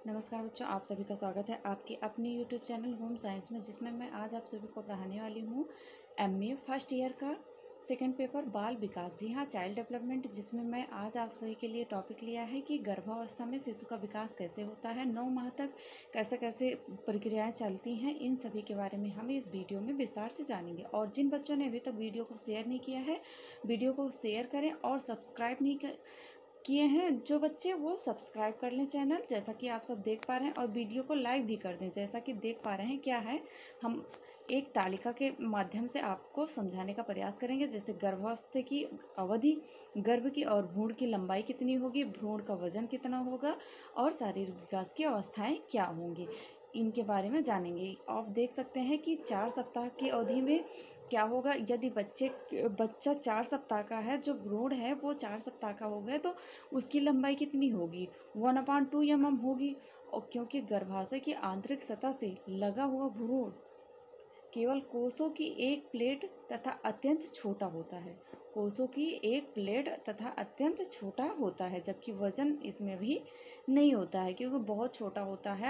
नमस्कार बच्चों, आप सभी का स्वागत है आपके अपने यूट्यूब चैनल होम साइंस में, जिसमें मैं आज आप सभी को पढ़ाने वाली हूँ एमए फर्स्ट ईयर का सेकंड पेपर बाल विकास। जी हाँ, चाइल्ड डेवलपमेंट, जिसमें मैं आज आप सभी के लिए टॉपिक लिया है कि गर्भावस्था में शिशु का विकास कैसे होता है, 9 माह तक कैसे कैसे प्रक्रियाएं चलती हैं, इन सभी के बारे में हम इस वीडियो में विस्तार से जानेंगे। और जिन बच्चों ने अभी तक वीडियो को शेयर नहीं किया है, वीडियो को शेयर करें और सब्सक्राइब नहीं किए हैं जो बच्चे, वो सब्सक्राइब कर लें चैनल, जैसा कि आप सब देख पा रहे हैं, और वीडियो को लाइक भी कर दें। जैसा कि देख पा रहे हैं क्या है, हम एक तालिका के माध्यम से आपको समझाने का प्रयास करेंगे। जैसे गर्भावस्था की अवधि, गर्भ की और भ्रूण की लंबाई कितनी होगी, भ्रूण का वजन कितना होगा और शारीरिक विकास की अवस्थाएं क्या होंगी, इनके बारे में जानेंगे। आप देख सकते हैं कि 4 सप्ताह की अवधि में क्या होगा। यदि बच्चा 4 सप्ताह का है, जो भ्रूण है वो 4 सप्ताह का हो गया, तो उसकी लंबाई कितनी होगी, 1/2 mm होगी। और क्योंकि गर्भाशय की आंतरिक सतह से लगा हुआ भ्रूण केवल कोषों की एक प्लेट तथा अत्यंत छोटा होता है, कोषों की एक प्लेट तथा अत्यंत छोटा होता है, जबकि वजन इसमें भी नहीं होता है क्योंकि बहुत छोटा होता है।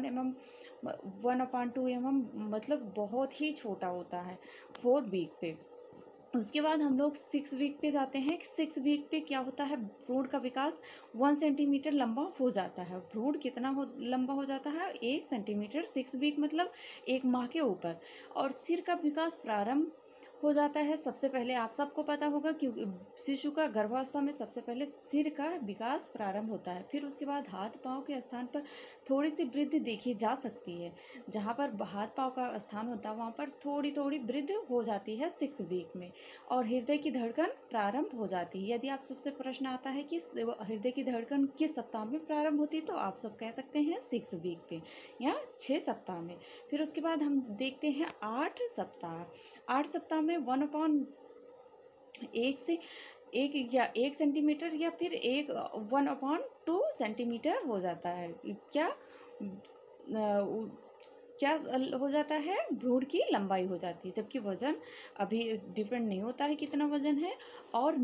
1/2 mm मतलब बहुत ही छोटा होता है 4 वीक पे। उसके बाद हम लोग 6 वीक पे जाते हैं। 6 वीक पे क्या होता है, भ्रूण का विकास 1 सेंटीमीटर लंबा हो जाता है। भ्रूण कितना लंबा हो जाता है, 1 सेंटीमीटर। 6 वीक मतलब 1 माह के ऊपर। और सिर का विकास प्रारंभ हो जाता है। सबसे पहले आप सबको पता होगा कि शिशु का गर्भावस्था में सबसे पहले सिर का विकास प्रारंभ होता है। फिर उसके बाद हाथ पांव के स्थान पर थोड़ी सी वृद्धि देखी जा सकती है। जहाँ पर हाथ पांव का स्थान होता है वहाँ पर थोड़ी थोड़ी वृद्धि हो जाती है 6 वीक में। और हृदय की धड़कन प्रारंभ हो जाती है। यदि आप सबसे प्रश्न आता है कि हृदय की धड़कन किस सप्ताह में प्रारंभ होती है, तो आप सब कह सकते हैं 6 वीक पे या 6 सप्ताह में। फिर उसके बाद हम देखते हैं 8 सप्ताह। 8 सप्ताह में 1/1 से 1 सेंटीमीटर या फिर 1/2 सेंटीमीटर हो जाता है। क्या हो जाता है, भ्रूण की लंबाई हो जाती है, जबकि वजन अभी डिपेंड नहीं होता है कितना वजन है और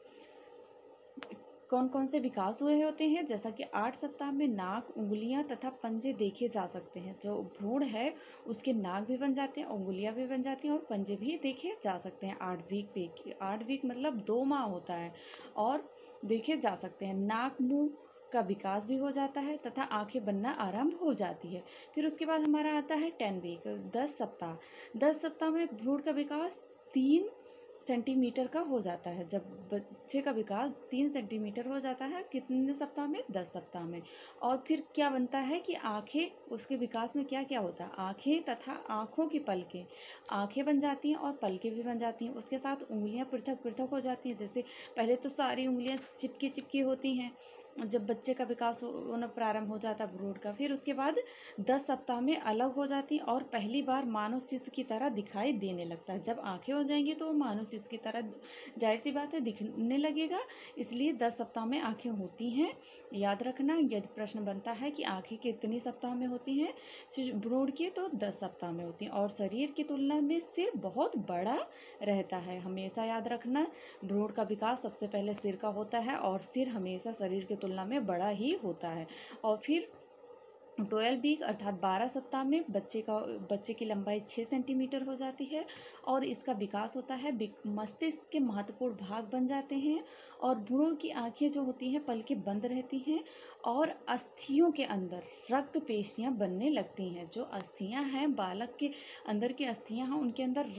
कौन कौन से विकास हुए होते हैं। जैसा कि 8 सप्ताह में नाक, उंगलियां तथा पंजे देखे जा सकते हैं। जो भ्रूण है उसके नाक भी बन जाते हैं, उंगलियां भी बन जाती हैं और पंजे भी देखे जा सकते हैं 8 वीक पे। 8 वीक मतलब 2 माह होता है और देखे जा सकते हैं। नाक मुंह का विकास भी हो जाता है तथा आंखें बनना आरंभ हो जाती है। फिर उसके बाद हमारा आता है 10 वीक, 10 सप्ताह। 10 सप्ताह में भ्रूण का विकास 3 सेंटीमीटर का हो जाता है। जब बच्चे का विकास 3 सेंटीमीटर हो जाता है, कितने सप्ताह में, 10 सप्ताह में। और फिर क्या बनता है कि आंखें, उसके विकास में क्या क्या होता है, आंखें तथा आंखों की पलकें, आंखें बन जाती हैं और पलकें भी बन जाती हैं। उसके साथ उंगलियां पृथक पृथक हो जाती हैं। जैसे पहले तो सारी उंगलियां चिपकी चिपकी होती हैं जब बच्चे का विकास होना प्रारंभ हो जाता है भ्रूण का। फिर उसके बाद 10 सप्ताह में अलग हो जाती और पहली बार मानव शिशु की तरह दिखाई देने लगता है। जब आंखें हो जाएंगी तो मानव शिशु की तरह जाहिर सी बात है दिखने लगेगा, इसलिए 10 सप्ताह में आंखें होती हैं। याद रखना, यदि प्रश्न बनता है कि आंखें कितनी सप्ताह में होती हैं भ्रूण की, तो 10 सप्ताह में होती हैं। और शरीर की तुलना में सिर बहुत बड़ा रहता है, हमेशा याद रखना। भ्रूण का विकास सबसे पहले सिर का होता है और सिर हमेशा शरीर की तुलना में बड़ा ही होता है। और फिर 12 वीक अर्थात 12 सप्ताह में बच्चे की लंबाई 6 सेंटीमीटर हो जाती है और इसका विकास होता है। मस्तिष्क के महत्वपूर्ण भाग बन जाते हैं और भ्रूण की आंखें जो होती हैं पलकें बंद रहती हैं और अस्थियों के अंदर रक्त पेशियां बनने लगती हैं। जो अस्थियां हैं, बालक के अंदर की अस्थियां हैं, उनके अंदर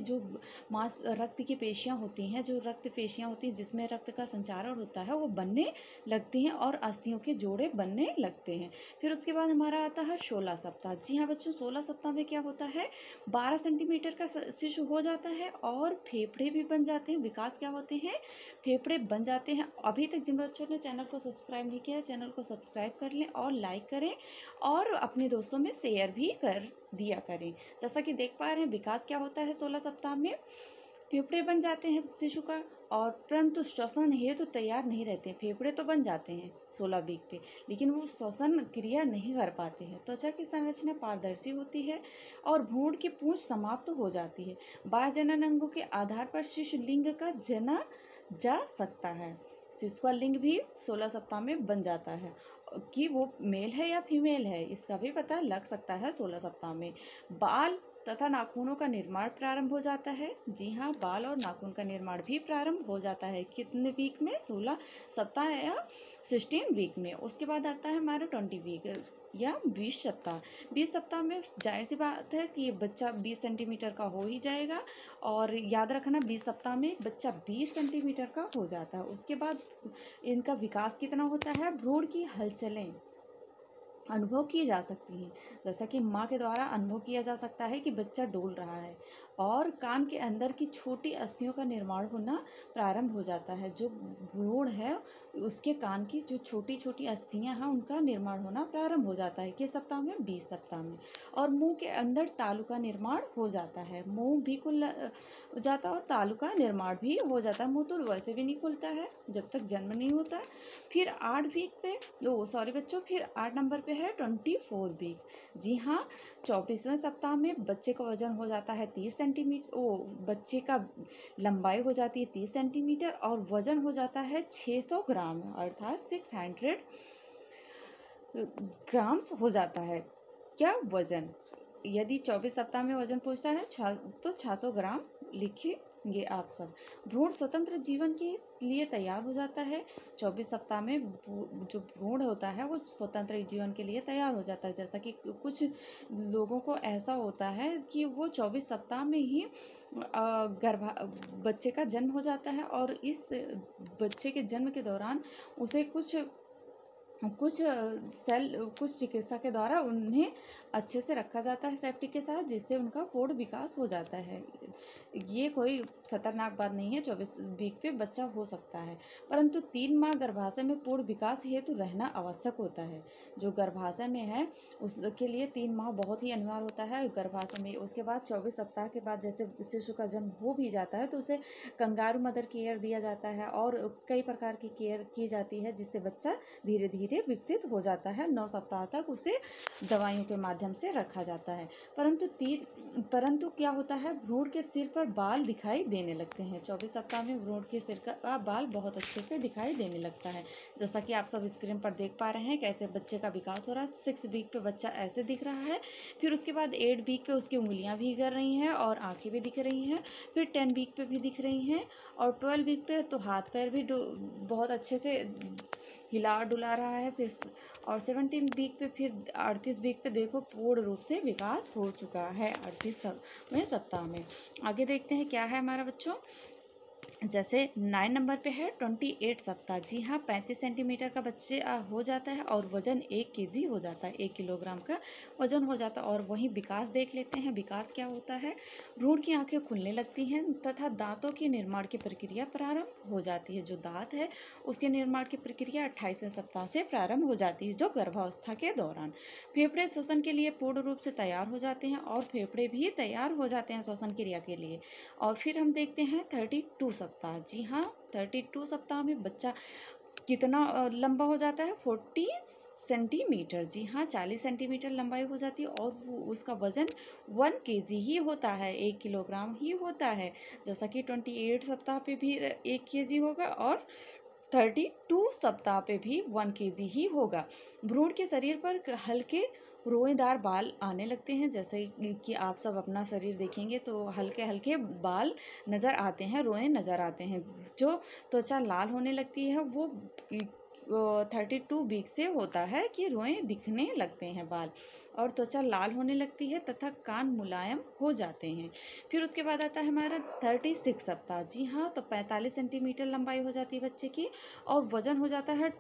रक्त की पेशियां होती हैं, जो रक्त पेशियां होती हैं जिसमें रक्त का संचारण होता है, वो बनने लगती हैं और अस्थियों के जोड़े बनने लगते हैं। फिर उसके बाद हमारा आता है 16 सप्ताह। जी हाँ बच्चों, 16 सप्ताह में क्या होता है, 12 सेंटीमीटर का शिशु हो जाता है और फेफड़े भी बन जाते हैं। विकास क्या होते हैं, फेफड़े बन जाते हैं। अभी तक जिन बच्चों ने चैनल को सब्सक्राइब नहीं किया, चैनल को सब्सक्राइब कर लें और लाइक करें और अपने दोस्तों में शेयर भी कर दिया करें। जैसा कि देख पा रहे हैं, विकास क्या होता है 16 सप्ताह में, फेफड़े बन जाते हैं शिशु का, और परंतु श्वसन हेतु तो तैयार नहीं रहते हैं। फेफड़े तो बन जाते हैं 16 वीक पे, लेकिन वो श्वसन क्रिया नहीं कर पाते हैं। त्वचा की संरचना पारदर्शी होती है और भ्रूण की पूंछ समाप्त हो जाती है। बाह्य जनन अंगों के आधार पर शिशु लिंग का जना जा सकता है। शिशु का लिंग भी 16 सप्ताह में बन जाता है कि वो मेल है या फीमेल है, इसका भी पता लग सकता है 16 सप्ताह में। बाल तथा नाखूनों का निर्माण प्रारंभ हो जाता है। जी हाँ, बाल और नाखून का निर्माण भी प्रारंभ हो जाता है। कितने वीक में? 16 सप्ताह या 16 वीक में। उसके बाद आता है हमारा 20 वीक या 20 सप्ताह। 20 सप्ताह में जाहिर सी बात है कि ये बच्चा 20 सेंटीमीटर का हो ही जाएगा। और याद रखना 20 सप्ताह में बच्चा 20 सेंटीमीटर का हो जाता है। उसके बाद इनका विकास कितना होता है? भ्रूण की हलचलें अनुभव की जा सकती हैं। जैसा कि माँ के द्वारा अनुभव किया जा सकता है कि बच्चा डोल रहा है। और कान के अंदर की छोटी अस्थियों का निर्माण होना प्रारंभ हो जाता है। जो भ्रूण है उसके कान की जो छोटी छोटी अस्थियां हैं उनका निर्माण होना प्रारंभ हो जाता है। किस सप्ताह में? 20 सप्ताह में। और मुंह के अंदर तालु का निर्माण हो जाता है। मुंह भी खुल जाता है और तालु का निर्माण भी हो जाता है। मुंह तो वैसे भी नहीं खुलता है जब तक जन्म नहीं होता है। फिर 8 वीक पे सॉरी बच्चों, फिर 8 नंबर पे है 24 वीक। जी हाँ, 24वें सप्ताह में बच्चे का वजन हो जाता है 30 सेंटीमीटर। बच्चे का लंबाई हो जाती है 30 सेंटीमीटर और वजन हो जाता है 600 ग्राम, अर्थात 600 ग्राम्स हो जाता है। क्या? वजन। यदि 24 सप्ताह में वजन पूछता है तो 600 ग्राम लिखेंगे आप सब। भ्रूण स्वतंत्र जीवन के लिए तैयार हो जाता है। 24 सप्ताह में जो भ्रूण होता है वो स्वतंत्र जीवन के लिए तैयार हो जाता है। जैसा कि कुछ लोगों को ऐसा होता है कि वो 24 सप्ताह में ही बच्चे का जन्म हो जाता है और इस बच्चे के जन्म के दौरान उसे कुछ चिकित्सा के द्वारा उन्हें अच्छे से रखा जाता है सेफ्टी के साथ, जिससे उनका पूर्ण विकास हो जाता है। ये कोई खतरनाक बात नहीं है। 24 वीक पे बच्चा हो सकता है, परंतु 3 माह गर्भाशय में पूर्ण विकास हेतु रहना आवश्यक होता है। जो गर्भाशय में है उसके लिए 3 माह बहुत ही अनिवार्य होता है गर्भाशय में। उसके बाद 24 सप्ताह के बाद जैसे शिशु का जन्म हो भी जाता है तो उसे कंगारू मदर केयर दिया जाता है और कई प्रकार की केयर की जाती है, जिससे बच्चा धीरे धीरे विकसित हो जाता है। 9 सप्ताह तक उसे दवाइयों के माध्यम से रखा जाता है। परंतु क्या होता है? भ्रूण के सिर पर बाल दिखाई देने लगते हैं। 24 सप्ताह में भ्रूण के सिर का बाल बहुत अच्छे से दिखाई देने लगता है। जैसा कि आप सब स्क्रीन पर देख पा रहे हैं कैसे बच्चे का विकास हो रहा है। 6 वीक पे बच्चा ऐसे दिख रहा है। फिर उसके बाद 8 वीक पे उसकी उंगलियां भी गिर रही हैं और आंखें भी दिख रही हैं। फिर 10 वीक पे भी दिख रही हैं और 12 वीक पे तो हाथ पैर भी बहुत अच्छे से हिला डुला रहा है। फिर और 17 वीक पे, फिर 38 वीक पे देखो पूर्ण रूप से विकास हो चुका है 38वें सप्ताह में। आगे देखते हैं क्या है हमारा बच्चों। जैसे 9 नंबर पे है 28 सप्ताह। जी हाँ, 35 सेंटीमीटर का बच्चे हो जाता है और वजन 1 केजी हो जाता है। 1 किलोग्राम का वजन हो जाता है। और वहीं विकास देख लेते हैं। विकास क्या होता है? भ्रूण की आंखें खुलने लगती हैं तथा दांतों के निर्माण की प्रक्रिया प्रारंभ हो जाती है। जो दांत है उसके निर्माण की प्रक्रिया 28वें सप्ताह से प्रारंभ हो जाती है, जो गर्भावस्था के दौरान। फेफड़े श्वसन के लिए पूर्ण रूप से तैयार हो जाते हैं और फेफड़े भी तैयार हो जाते हैं श्वसन क्रिया के लिए। और फिर हम देखते हैं 32 सप्ताह। जी हाँ, 32 सप्ताह में बच्चा कितना लंबा हो जाता है? 40 सेंटीमीटर। जी हाँ, 40 सेंटीमीटर लंबाई हो जाती है और उसका वजन 1 केजी ही होता है, 1 किलोग्राम ही होता है। जैसा कि 28 सप्ताह पे भी 1 केजी होगा और 32 सप्ताह पे भी 1 केजी ही होगा। भ्रूण के शरीर पर हल्के रोएदार बाल आने लगते हैं। जैसे कि आप सब अपना शरीर देखेंगे तो हल्के हल्के बाल नज़र आते हैं, रोए नज़र आते हैं। जो त्वचा लाल होने लगती है वो 32 वीक से होता है कि रोएं दिखने लगते हैं बाल और त्वचा लाल होने लगती है तथा कान मुलायम हो जाते हैं। फिर उसके बाद आता है हमारा 36 सप्ताह। जी हाँ, तो 45 सेंटीमीटर लंबाई हो जाती है बच्चे की और वजन हो जाता है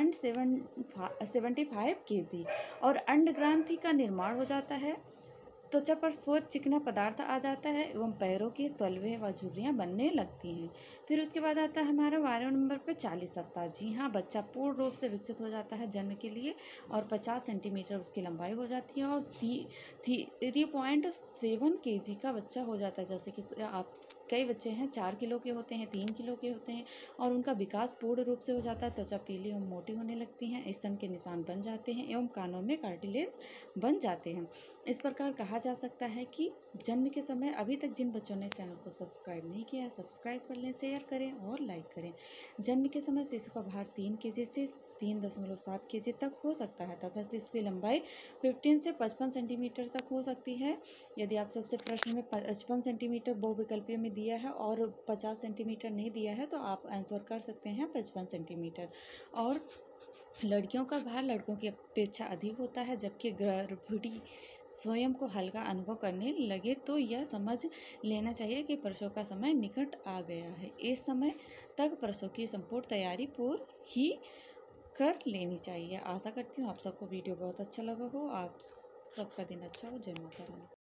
2.75 केजी और अंड ग्रंथि का निर्माण हो जाता है। त्वचा पर श्वेत चिकना पदार्थ आ जाता है एवं पैरों के तलवे व झुर्रियाँ बनने लगती हैं। फिर उसके बाद आता है हमारा 12 नंबर पर 40 सप्ताह। जी हाँ, बच्चा पूर्ण रूप से विकसित हो जाता है जन्म के लिए और 50 सेंटीमीटर उसकी लंबाई हो जाती है और 3.7 केजी का बच्चा हो जाता है। जैसे कि आप कई बच्चे हैं 4 किलो के होते हैं, 3 किलो के होते हैं और उनका विकास पूर्ण रूप से हो जाता है। त्वचा पीली एवं मोटी होने लगती हैं, स्तन के निशान बन जाते हैं एवं कानों में कार्टिलेज बन जाते हैं। इस प्रकार कहा जा सकता है कि जन्म के समय अभी तक जिन बच्चों ने चैनल को सब्सक्राइब नहीं किया है, सब्सक्राइब कर लें, शेयर करें और लाइक करें। जन्म के समय शिशु का भार 3 केजी से 3.7 केजी तक हो सकता है तथा शिशु की लंबाई 15 से 55 सेंटीमीटर तक हो सकती है। यदि आप सबसे प्रश्न में 55 सेंटीमीटर बहुविकल्पीय में दिया है और 50 सेंटीमीटर नहीं दिया है तो आप आंसर कर सकते हैं 55 सेंटीमीटर। और लड़कियों का भार लड़कों की अपेक्षा अधिक होता है, जबकि गर्भवती स्वयं को हल्का अनुभव करने लगे तो यह समझ लेना चाहिए कि प्रसव का समय निकट आ गया है। इस समय तक प्रसव की संपूर्ण तैयारी पूरी ही कर लेनी चाहिए। आशा करती हूँ आप सबको वीडियो बहुत अच्छा लगा हो, आप सबका दिन अच्छा हो। जय माता रानी।